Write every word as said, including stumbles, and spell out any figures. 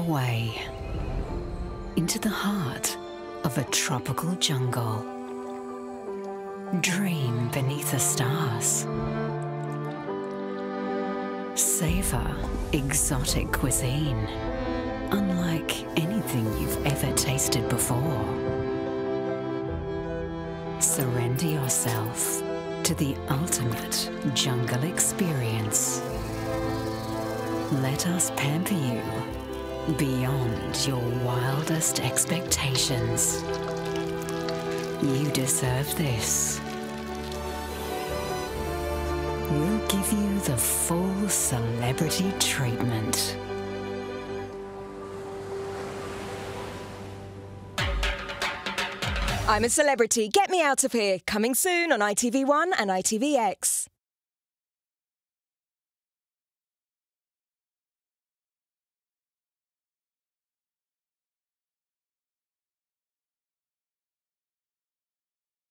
away into the heart of a tropical jungle. Dream beneath the stars. Savor exotic cuisine, unlike anything you've ever tasted before. Surrender yourself to the ultimate jungle experience. Let us pamper you beyond your wildest expectations. You deserve this. We'll give you the full celebrity treatment. I'm a Celebrity. Get me out of here. Coming soon on I T V one and I T V X.